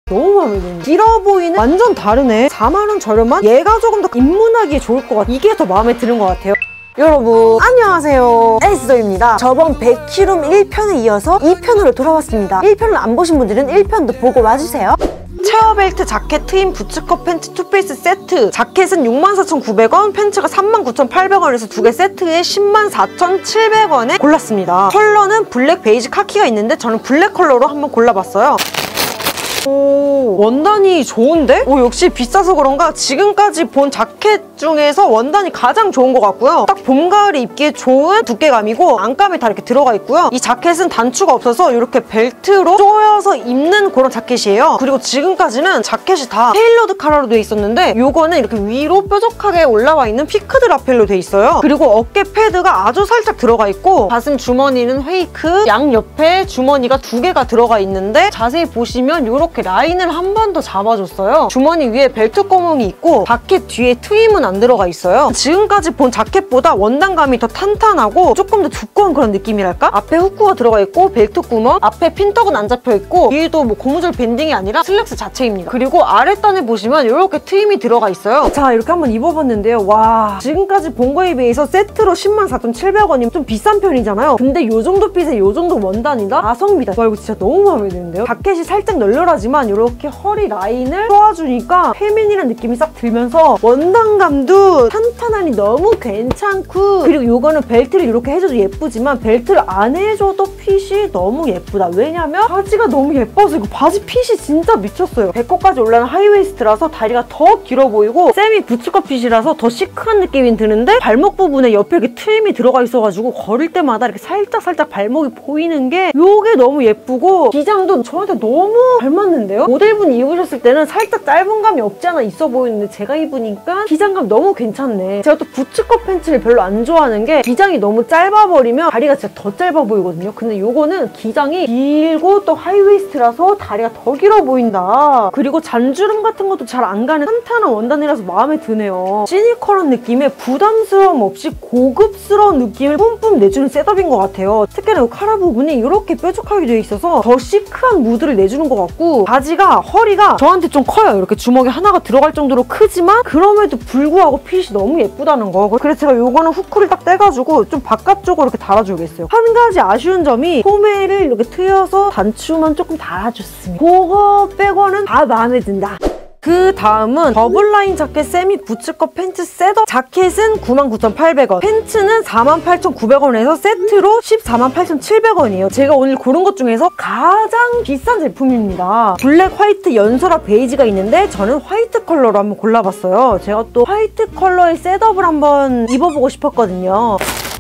너무 마음에 드네. 길어 보이는 완전 다르네. 4만원 저렴한? 얘가 조금 더 입문하기에 좋을 것 같아. 이게 더 마음에 드는 것 같아요. 여러분 안녕하세요, 에스더입니다. 저번 백희룸 1편에 이어서 2편으로 돌아왔습니다. 1편을 안 보신 분들은 1편도 보고 와주세요. 체어벨트 자켓 트임 부츠컷 팬츠 투피스 세트. 자켓은 64,900원, 팬츠가 39,800원에서 두 개 세트에 104,700원에 골랐습니다. 컬러는 블랙, 베이지, 카키가 있는데 저는 블랙 컬러로 한번 골라봤어요. 오, 원단이 좋은데? 오, 역시 비싸서 그런가 지금까지 본 자켓 중에서 원단이 가장 좋은 것 같고요. 딱 봄, 가을에 입기에 좋은 두께감이고 안감이 다 이렇게 들어가 있고요. 이 자켓은 단추가 없어서 이렇게 벨트로 조여서 입는 그런 자켓이에요. 그리고 지금까지는 자켓이 다 테일러드 카라로 돼 있었는데 요거는 이렇게 위로 뾰족하게 올라와 있는 피크드 라펠로 돼 있어요. 그리고 어깨 패드가 아주 살짝 들어가 있고 가슴 주머니는 페이크, 양옆에 주머니가 두 개가 들어가 있는데 자세히 보시면 이렇게 라인을 한 번 더 잡아줬어요. 주머니 위에 벨트 구멍이 있고 자켓 뒤에 트임은 안 들어가 있어요. 지금까지 본 자켓보다 원단감이 더 탄탄하고 조금 더 두꺼운 그런 느낌이랄까? 앞에 후크가 들어가 있고 벨트 구멍, 앞에 핀턱은 안 잡혀 있고 뒤에도 뭐 고무줄 밴딩이 아니라 슬랙스 자체입니다. 그리고 아랫단에 보시면 이렇게 트임이 들어가 있어요. 자, 이렇게 한번 입어봤는데요. 와, 지금까지 본 거에 비해서 세트로 104,700원이면 좀 비싼 편이잖아요. 근데 요 정도 핏에 요 정도 원단이다? 가성비다. 와, 이거 진짜 너무 마음에 드는데요? 자켓이 살짝 널널하지만 이렇게 허리 라인을 도와주니까 페미닌한 느낌이 싹 들면서 원단감도 탄탄하니 너무 괜찮고, 그리고 요거는 벨트를 이렇게 해줘도 예쁘지만 벨트를 안 해줘도 핏이 너무 예쁘다. 왜냐면 바지가 너무 예뻐서 이거 바지 핏이 진짜 미쳤어요. 배꼽까지 올라가는 하이웨이스트라서 다리가 더 길어 보이고 세미 부츠컷 핏이라서 더 시크한 느낌이 드는데 발목 부분에 옆에 이렇게 트임이 들어가 있어가지고 걸을 때마다 이렇게 살짝 발목이 보이는 게 요게 너무 예쁘고 기장도 저한테 너무 잘 맞는데요? 모델분이 입으셨을 때는 살짝 짧은 감이 없지 않아 있어 보이는데 제가 입으니까 기장감 너무 괜찮네. 제가 또 부츠컷 팬츠를 별로 안 좋아하는 게 기장이 너무 짧아버리면 다리가 진짜 더 짧아 보이거든요. 근데 요거는 기장이 길고 또 하이웨이스트라서 다리가 더 길어 보인다. 그리고 잔주름 같은 것도 잘 안 가는 탄탄한 원단이라서 마음에 드네요. 시니컬한 느낌에 부담스러움 없이 고급스러운 느낌을 뿜뿜 내주는 셋업인 것 같아요. 특히나 이 카라 부분이 이렇게 뾰족하게 되어 있어서 더 시크한 무드를 내주는 것 같고 바지가 허리가 저한테 좀 커요. 이렇게 주먹에 하나가 들어갈 정도로 크지만 그럼에도 불구하고 핏이 너무 예쁘다는 거. 그래서 제가 요거는 후크를 딱 떼가지고 좀 바깥쪽으로 이렇게 달아주겠어요. 한 가지 아쉬운 점이 소매를 이렇게 트여서 단추만 조금 달아줬습니다. 그거 빼고는 다 마음에 든다. 그 다음은 더블라인 자켓 세미 부츠컷 팬츠 셋업. 자켓은 99,800원, 팬츠는 48,900원에서 세트로 148,700원이에요. 제가 오늘 고른 것 중에서 가장 비싼 제품입니다. 블랙, 화이트, 연설화, 베이지가 있는데 저는 화이트 컬러로 한번 골라봤어요. 제가 또 화이트 컬러의 셋업을 한번 입어보고 싶었거든요.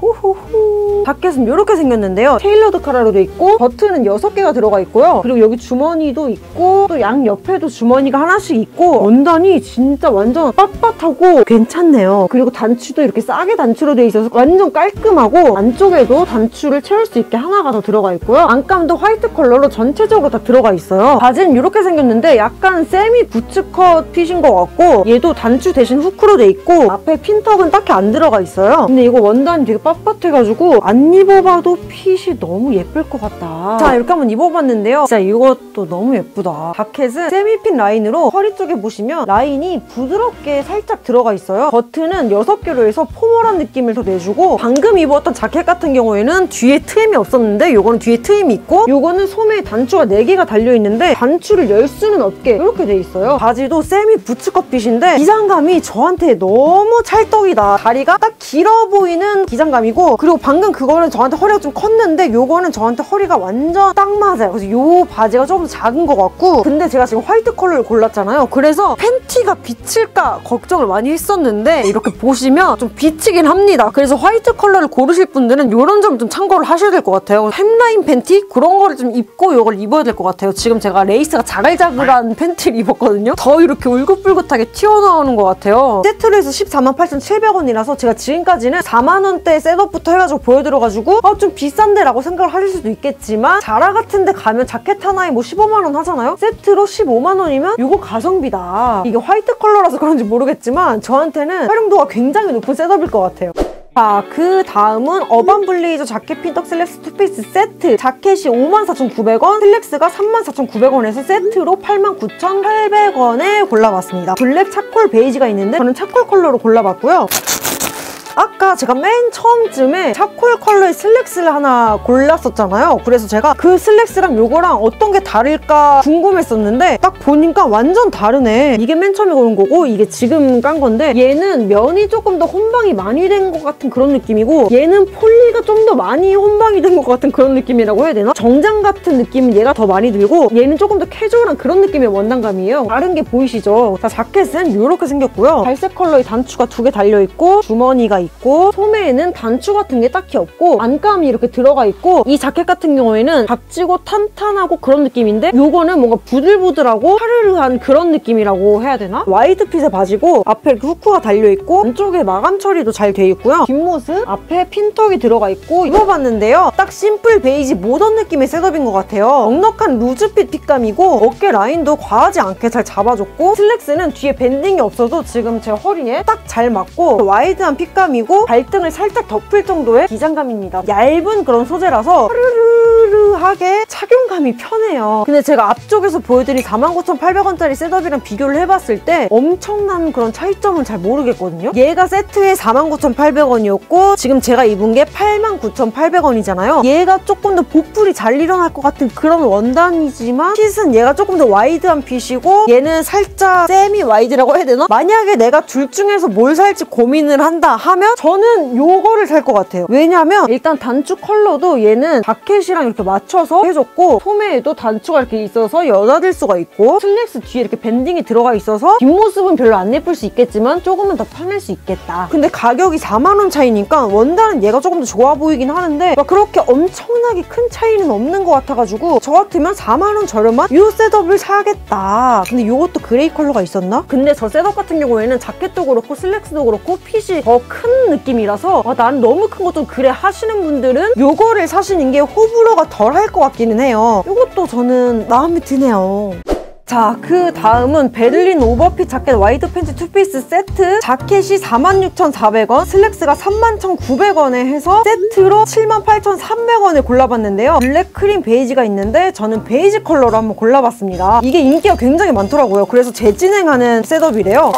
호호호. 자켓은 이렇게 생겼는데요. 테일러드 카라로 돼 있고 버튼은 6개가 들어가 있고요. 그리고 여기 주머니도 있고 또 양옆에도 주머니가 하나씩 있고 원단이 진짜 완전 빳빳하고 괜찮네요. 그리고 단추도 이렇게 싸게 단추로 돼 있어서 완전 깔끔하고 안쪽에도 단추를 채울 수 있게 하나가 더 들어가 있고요. 안감도 화이트 컬러로 전체적으로 다 들어가 있어요. 바지는 이렇게 생겼는데 약간 세미 부츠컷 핏인 것 같고 얘도 단추 대신 후크로 돼 있고 앞에 핀턱은 딱히 안 들어가 있어요. 근데 이거 원단이 되게 빳빳해가지고 안 입어봐도 핏이 너무 예쁠 것 같다. 자, 이렇게 한번 입어봤는데요. 진짜 이것도 너무 예쁘다. 자켓은 세미핏 라인으로 허리 쪽에 보시면 라인이 부드럽게 살짝 들어가 있어요. 버튼은 6개로 해서 포멀한 느낌을 더 내주고 방금 입었던 자켓 같은 경우에는 뒤에 트임이 없었는데 요거는 뒤에 트임이 있고 요거는 소매에 단추가 4개가 달려있는데 단추를 열 수는 없게 이렇게 돼 있어요. 바지도 세미 부츠컷 핏인데 기장감이 저한테 너무 찰떡이다. 다리가 딱 길어 보이는 기장감이고 그리고 방금 그거는 저한테 허리가 좀 컸는데 요거는 저한테 허리가 완전 딱 맞아요. 그래서 요 바지가 조금 작은 것 같고 근데 제가 지금 화이트 컬러를 골랐잖아요. 그래서 팬티가 비칠까 걱정을 많이 했었는데 이렇게 보시면 좀 비치긴 합니다. 그래서 화이트 컬러를 고르실 분들은 이런 점 좀 참고를 하셔야 될 것 같아요. 햄라인 팬티? 그런 거를 좀 입고 이걸 입어야 될 것 같아요. 지금 제가 레이스가 자글자글한 팬티를 입었거든요. 더 이렇게 울긋불긋하게 튀어나오는 것 같아요. 세트로 해서 148,700원이라서 제가 지금까지는 4만원대 셋업부터 해가지고 보여드려가지고 좀 비싼데 라고 생각을 하실 수도 있겠지만 자라 같은 데 가면 자켓 하나에 뭐 15만원 하잖아요? 세트로 15만원이면 이거 가성비다. 이게 화이트 컬러라서 그런지 모르겠지만 저한테는 활용도가 굉장히 높은 셋업일 것 같아요. 자, 그 다음은 어반블레이저 자켓 핀턱 슬랙스 투피스 세트. 자켓이 54,900원, 슬랙스가 34,900원에서 세트로 89,800원에 골라봤습니다. 블랙 차콜 베이지가 있는데 저는 차콜 컬러로 골라봤고요. 아까 제가 맨 처음쯤에 차콜 컬러의 슬랙스를 하나 골랐었잖아요. 그래서 제가 그 슬랙스랑 요거랑 어떤 게 다를까 궁금했었는데 딱 보니까 완전 다르네. 이게 맨 처음에 고른 거고 이게 지금 깐 건데 얘는 면이 조금 더 혼방이 많이 된 것 같은 그런 느낌이고 얘는 폴리가 좀 더 많이 혼방이 된 것 같은 그런 느낌이라고 해야 되나? 정장 같은 느낌은 얘가 더 많이 들고 얘는 조금 더 캐주얼한 그런 느낌의 원단감이에요. 다른 게 보이시죠? 자, 자켓은 이렇게 생겼고요. 갈색 컬러의 단추가 2개 달려있고 주머니가 있고 소매에는 단추 같은 게 딱히 없고 안감이 이렇게 들어가 있고 이 자켓 같은 경우에는 값지고 탄탄하고 그런 느낌인데 요거는 뭔가 부들부들하고 파르르한 그런 느낌이라고 해야 되나? 와이드핏의 바지고 앞에 이렇게 후크가 달려있고 안쪽에 마감 처리도 잘 돼 있고요. 뒷모습 앞에 핀턱이 들어가 있고 입어봤는데요. 딱 심플 베이지 모던 느낌의 셋업인 것 같아요. 넉넉한 루즈핏 핏감이고 어깨 라인도 과하지 않게 잘 잡아줬고 슬랙스는 뒤에 밴딩이 없어도 지금 제 허리에 딱 잘 맞고 와이드한 핏감이고 발등을 살짝 덮을 정도의 기장감입니다. 얇은 그런 소재라서 파르르하게 착용감이 편해요. 근데 제가 앞쪽에서 보여드린 49,800원짜리 셋업이랑 비교를 해봤을 때 엄청난 그런 차이점은 잘 모르겠거든요. 얘가 세트에 49,800원이었고 지금 제가 입은 게 89,800원이잖아요. 얘가 조금 더 보풀이 잘 일어날 것 같은 그런 원단이지만 핏은 얘가 조금 더 와이드한 핏이고 얘는 살짝 세미 와이드라고 해야 되나? 만약에 내가 둘 중에서 뭘 살지 고민을 한다 하면 저는 요거를 살 것 같아요. 왜냐면 일단 단추 컬러도 얘는 자켓이랑 이렇게 맞춰서 해줬고 소매에도 단추가 이렇게 있어서 여닫을 수가 있고 슬랙스 뒤에 이렇게 밴딩이 들어가 있어서 뒷모습은 별로 안 예쁠 수 있겠지만 조금은 더 편할 수 있겠다. 근데 가격이 4만원 차이니까 원단은 얘가 조금 더 좋아 보이긴 하는데 막 그렇게 엄청나게 큰 차이는 없는 것 같아가지고 저 같으면 4만원 저렴한 이 셋업을 사겠다. 근데 이것도 그레이 컬러가 있었나? 근데 저 셋업 같은 경우에는 자켓도 그렇고 슬랙스도 그렇고 핏이 더 큰 느낌이라서 난 너무 큰 거 좀 그래 하시는 분들은 요거를 사시는 게 호불호가 덜 할 것 같기는 해요. 이것도 저는 마음에 드네요. 자, 그 다음은 베를린 오버핏 자켓 와이드 팬츠 투피스 세트. 자켓이 46,400원, 슬랙스가 31,900원에 해서 세트로 78,300원에 골라봤는데요. 블랙 크림 베이지가 있는데 저는 베이지 컬러로 한번 골라봤습니다. 이게 인기가 굉장히 많더라고요. 그래서 재진행하는 셋업이래요.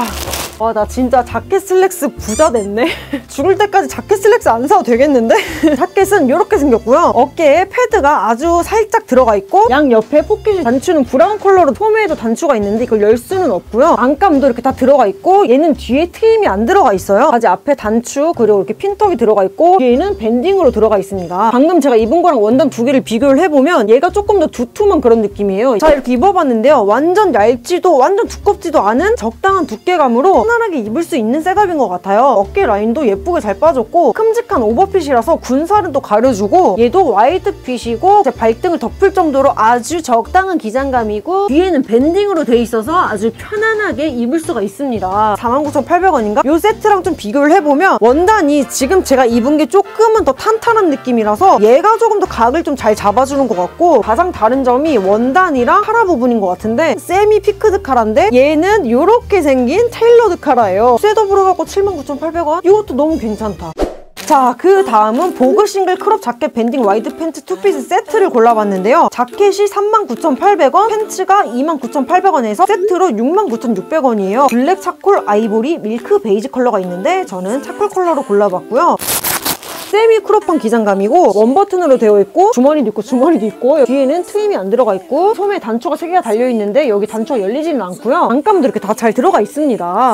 와, 나 진짜 자켓 슬랙스 부자 됐네. 죽을 때까지 자켓 슬랙스 안 사도 되겠는데? 자켓은 이렇게 생겼고요. 어깨에 패드가 아주 살짝 들어가 있고 양 옆에 포켓 단추는 브라운 컬러로 소매에도 단추가 있는데 이걸 열 수는 없고요. 안감도 이렇게 다 들어가 있고 얘는 뒤에 트임이 안 들어가 있어요. 바지 앞에 단추 그리고 이렇게 핀턱이 들어가 있고 뒤에는 밴딩으로 들어가 있습니다. 방금 제가 입은 거랑 원단 두 개를 비교를 해보면 얘가 조금 더 두툼한 그런 느낌이에요. 자, 이렇게 입어봤는데요. 완전 얇지도 완전 두껍지도 않은 적당한 두께감으로 편안하게 입을 수 있는 셋업인 것 같아요. 어깨 라인도 예쁘게 잘 빠졌고 큼직한 오버핏이라서 군살은 또 가려주고 얘도 와이드 핏이고 제 발등을 덮을 정도로 아주 적당한 기장감이고 뒤에는 밴딩으로 돼 있어서 아주 편안하게 입을 수가 있습니다. 49,800원인가? 이 세트랑 좀 비교를 해보면 원단이 지금 제가 입은 게 조금은 더 탄탄한 느낌이라서 얘가 조금 더 각을 좀 잘 잡아주는 것 같고 가장 다른 점이 원단이랑 카라 부분인 것 같은데 세미 피크드 카라인데 얘는 이렇게 생긴 테일러드 카라예요. 셋업으로 갖고 79,800원? 이것도 너무 괜찮다. 자, 그 다음은 보그 싱글 크롭 자켓 밴딩 와이드 팬츠 투피스 세트를 골라봤는데요. 자켓이 39,800원, 팬츠가 29,800원에서 세트로 69,600원이에요. 블랙 차콜, 아이보리, 밀크 베이지 컬러가 있는데 저는 차콜 컬러로 골라봤고요. 세미 크롭한 기장감이고 원버튼으로 되어 있고 주머니도 있고 뒤에는 트임이 안 들어가 있고 소매에 단추가 3개가 달려있는데 여기 단추가 열리지는 않고요. 안감도 이렇게 다 잘 들어가 있습니다.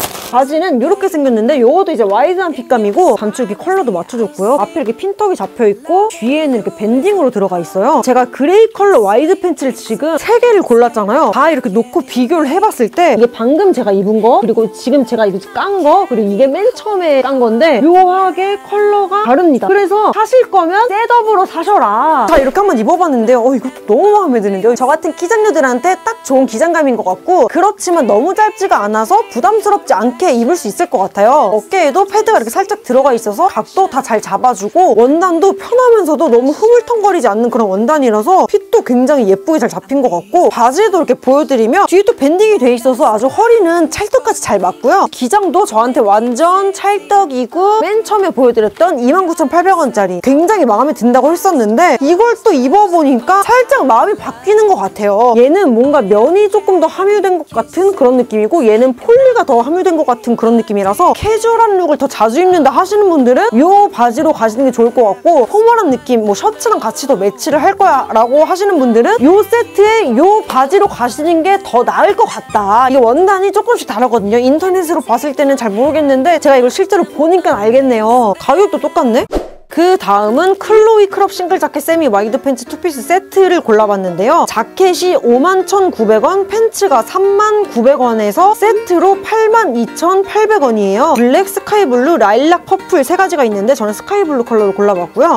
바지는 이렇게 생겼는데 이것도 이제 와이드한 핏감이고 단추 이렇게 컬러도 맞춰줬고요. 앞에 이렇게 핀턱이 잡혀있고 뒤에는 이렇게 밴딩으로 들어가 있어요. 제가 그레이 컬러 와이드 팬츠를 지금 3개를 골랐잖아요. 다 이렇게 놓고 비교를 해봤을 때 이게 방금 제가 입은 거 그리고 지금 제가 이거 깐 거 그리고 이게 맨 처음에 깐 건데 묘하게 컬러가 다릅니다. 그래서 사실 거면 셋업으로 사셔라. 자, 이렇게 한번 입어봤는데요. 이것도 너무 마음에 드는데요. 저 같은 기장녀들한테 딱 좋은 기장감인 것 같고 그렇지만 너무 짧지가 않아서 부담스럽지 않게 이렇게 입을 수 있을 것 같아요. 어깨에도 패드가 이렇게 살짝 들어가 있어서 각도 다 잘 잡아주고 원단도 편하면서도 너무 흐물텅거리지 않는 그런 원단이라서 핏도 굉장히 예쁘게 잘 잡힌 것 같고 바지도 이렇게 보여드리면 뒤에 또 밴딩이 돼 있어서 아주 허리는 찰떡같이 잘 맞고요. 기장도 저한테 완전 찰떡이고 맨 처음에 보여드렸던 29,800원짜리 굉장히 마음에 든다고 했었는데 이걸 또 입어보니까 살짝 마음이 바뀌는 것 같아요. 얘는 뭔가 면이 조금 더 함유된 것 같은 그런 느낌이고 얘는 폴리가 더 함유된 것 같은 그런 느낌이라서 캐주얼한 룩을 더 자주 입는다 하시는 분들은 이 바지로 가시는 게 좋을 것 같고 포멀한 느낌, 뭐 셔츠랑 같이 더 매치를 할 거야 라고 하시는 분들은 이 세트에 이 바지로 가시는 게 더 나을 것 같다. 이게 원단이 조금씩 다르거든요. 인터넷으로 봤을 때는 잘 모르겠는데 제가 이걸 실제로 보니까 알겠네요. 가격도 똑같네? 그 다음은 클로이 크롭 싱글 자켓 세미 와이드 팬츠 투피스 세트를 골라봤는데요. 자켓이 51,900원, 팬츠가 39,900원에서 세트로 82,800원이에요. 블랙, 스카이블루, 라일락, 퍼플 세 가지가 있는데 저는 스카이블루 컬러를 골라봤고요.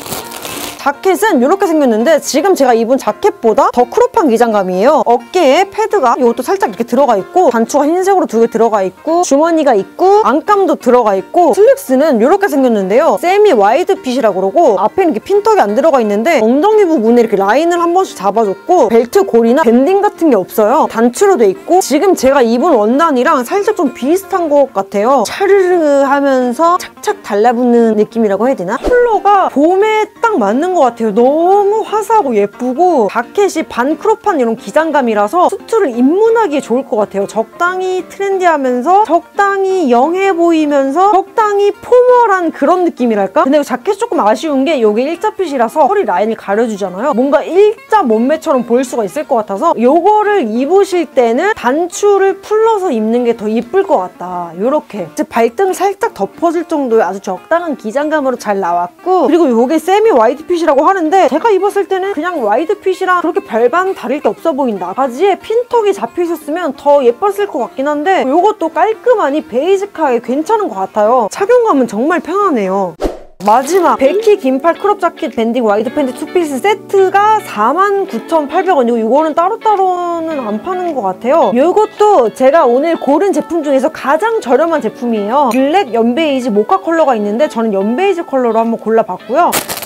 자켓은 이렇게 생겼는데 지금 제가 입은 자켓보다 더 크롭한 기장감이에요. 어깨에 패드가 이것도 살짝 이렇게 들어가 있고 단추가 흰색으로 2개 들어가 있고 주머니가 있고 안감도 들어가 있고 슬랙스는 이렇게 생겼는데요. 세미 와이드 핏이라고 그러고 앞에 이렇게 핀턱이 안 들어가 있는데 엉덩이 부분에 이렇게 라인을 한 번씩 잡아줬고 벨트 골이나 밴딩 같은 게 없어요. 단추로 돼 있고 지금 제가 입은 원단이랑 살짝 좀 비슷한 것 같아요. 차르르 하면서 착착 달라붙는 느낌이라고 해야 되나? 컬러가 봄에 딱 맞는 것 같아요. 너무 화사하고 예쁘고 자켓이 반크롭한 이런 기장감이라서 수트를 입문하기에 좋을 것 같아요. 적당히 트렌디하면서 적당히 영해 보이면서 적당히 포멀한 그런 느낌이랄까? 근데 이 자켓이 조금 아쉬운 게 이게 일자핏이라서 허리 라인을 가려주잖아요. 뭔가 일자 몸매처럼 보일 수가 있을 것 같아서 이거를 입으실 때는 단추를 풀러서 입는 게 더 이쁠 것 같다. 이렇게 발등을 살짝 덮어줄 정도의 아주 적당한 기장감으로 잘 나왔고 그리고 이게 세미 와이드 핏이라고 하는데 제가 입었을 때는 그냥 와이드 핏이랑 그렇게 별반 다를 게 없어 보인다. 바지에 핀턱이 잡혀 있었으면 더 예뻤을 것 같긴 한데 이것도 깔끔하니 베이직하게 괜찮은 것 같아요. 착용감은 정말 편하네요. 마지막 베키 긴팔 크롭 자켓 밴딩 와이드 팬츠 투피스 세트가 49,800원이고 이거는 따로따로는 안 파는 것 같아요. 이것도 제가 오늘 고른 제품 중에서 가장 저렴한 제품이에요. 블랙, 연베이지, 모카 컬러가 있는데 저는 연베이지 컬러로 한번 골라봤고요.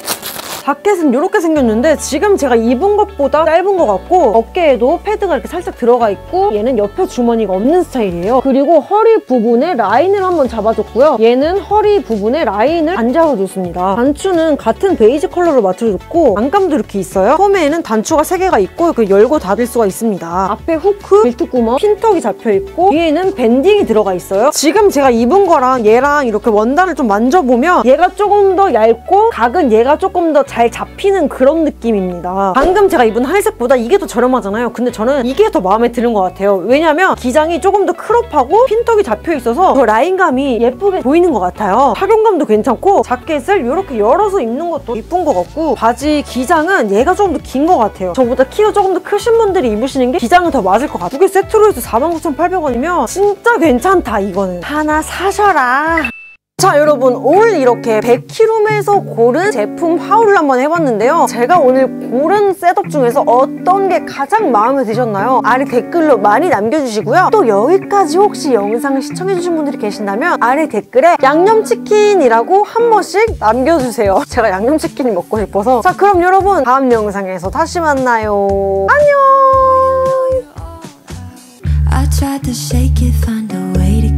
자켓은 이렇게 생겼는데 지금 제가 입은 것보다 짧은 것 같고 어깨에도 패드가 이렇게 살짝 들어가 있고 얘는 옆에 주머니가 없는 스타일이에요. 그리고 허리 부분에 라인을 한번 잡아줬고요. 얘는 허리 부분에 라인을 안 잡아줬습니다. 단추는 같은 베이지 컬러로 맞춰줬고 안감도 이렇게 있어요. 소매에는 단추가 3개가 있고 열고 닫을 수가 있습니다. 앞에 후크, 벨트 구멍, 핀턱이 잡혀있고 뒤에는 밴딩이 들어가 있어요. 지금 제가 입은 거랑 얘랑 이렇게 원단을 좀 만져보면 얘가 조금 더 얇고 각은 얘가 조금 더 잘 잡히는 그런 느낌입니다. 방금 제가 입은 하늘색보다 이게 더 저렴하잖아요. 근데 저는 이게 더 마음에 드는 것 같아요. 왜냐면 기장이 조금 더 크롭하고 핀턱이 잡혀있어서 그 라인감이 예쁘게 보이는 것 같아요. 착용감도 괜찮고 자켓을 이렇게 열어서 입는 것도 이쁜 것 같고 바지 기장은 얘가 조금 더 긴 것 같아요. 저보다 키가 조금 더 크신 분들이 입으시는 게 기장은 더 맞을 것 같아요. 2개 세트로 해서 49,800원이면 진짜 괜찮다. 이거는 하나 사셔라. 자 여러분 올 이렇게 100kg에서 고른 제품 하울을 한번 해봤는데요. 제가 오늘 고른 셋업 중에서 어떤 게 가장 마음에 드셨나요? 아래 댓글로 많이 남겨주시고요. 또 여기까지 혹시 영상을 시청해주신 분들이 계신다면 아래 댓글에 양념치킨이라고 한 번씩 남겨주세요. 제가 양념치킨이 먹고 싶어서. 자 그럼 여러분 다음 영상에서 다시 만나요. 안녕.